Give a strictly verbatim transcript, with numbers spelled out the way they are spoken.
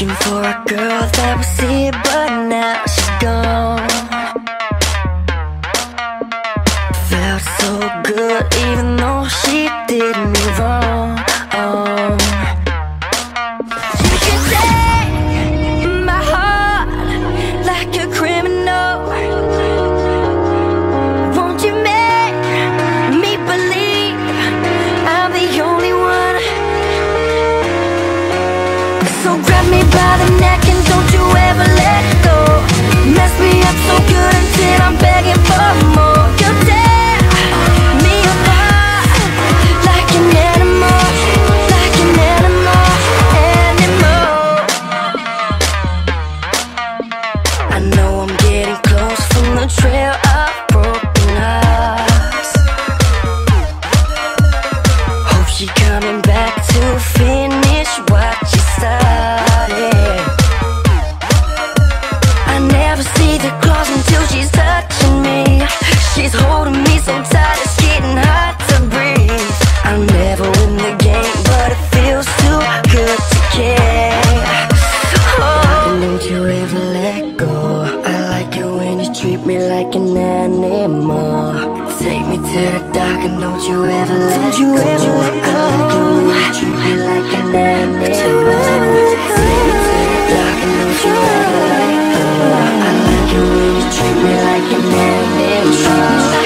Looking for a girl that was here, but now she's gone. Felt so good even though she did me wrong. You can take my heart like a criminal. Won't you make me believe I'm the only one? So grab me by the neck and don't you ever let go. Mess me up so good until I'm begging for more. You tear me apart like an animal, like an animal, animal. I know I'm getting close from the trail of broken hearts. Hope she coming back to finish what she started. I never see the claws until she's touching me. She's holding me so tight it's getting hard to breathe. I'll never win the game, but it feels too good to care. Oh, don't you ever let go. I like it when you treat me like an animal. Take me to the dark and don't you ever let don't you go. Ever let go. I like it when you treat me like an animal. Take me to the dark and don't you ever let go. I like it when you treat me like an animal.